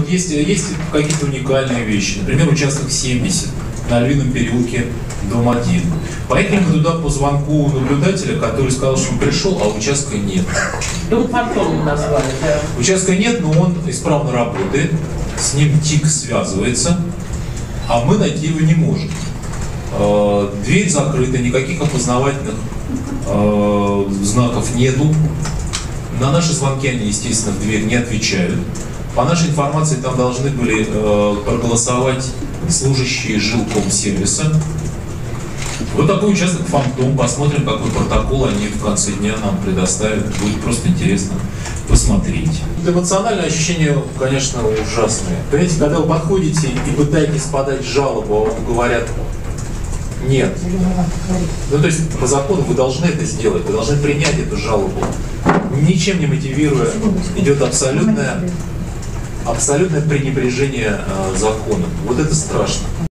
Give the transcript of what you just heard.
вот есть какие-то уникальные вещи. Например, участок 70 на Львином переулке, дом 1. Поехали мы туда по звонку наблюдателя, который сказал, что он пришел, а участка нет. Дом фантом назвали, да. Участка нет, но он исправно работает, с ним ТИК связывается, а мы найти его не можем. Дверь закрыта, никаких опознавательных знаков нету. На наши звонки они, естественно, в дверь не отвечают. По нашей информации, там должны были проголосовать служащие жилкомсервиса. Вот такой участок фантом. Посмотрим, какой протокол они в конце дня нам предоставят. Будет просто интересно посмотреть. Эмоциональное ощущение, конечно, ужасное. Понимаете, когда вы подходите и пытаетесь подать жалобу, а вам говорят нет. Ну, то есть, по закону вы должны это сделать, вы должны принять эту жалобу. Ничем не мотивируя, идет абсолютное пренебрежение законом. Вот это страшно.